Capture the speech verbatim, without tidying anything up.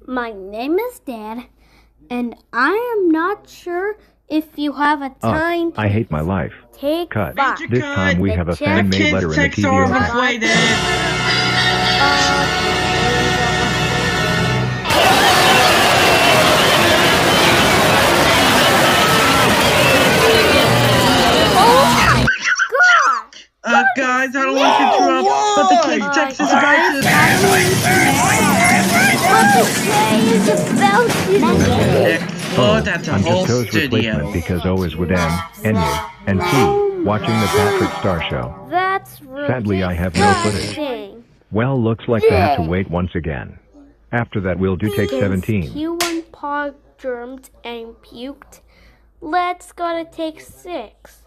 My name is Dad, and I am not sure if you have a time uh, I hate my life. Take Cut. five. This time we have a fan-made letter in the T V open. Uh, guys, I don't want to interrupt, but the kids' text is about to... Oh, that's a I'm whole just O's studio. replacement because O is with N, N U, and C, watching the Patrick Star Show. That's Sadly, I have no footage. Well, looks like they have to wait once again. After that, we'll do take seventeen. Q one paw germed and puked. Let's go to take six.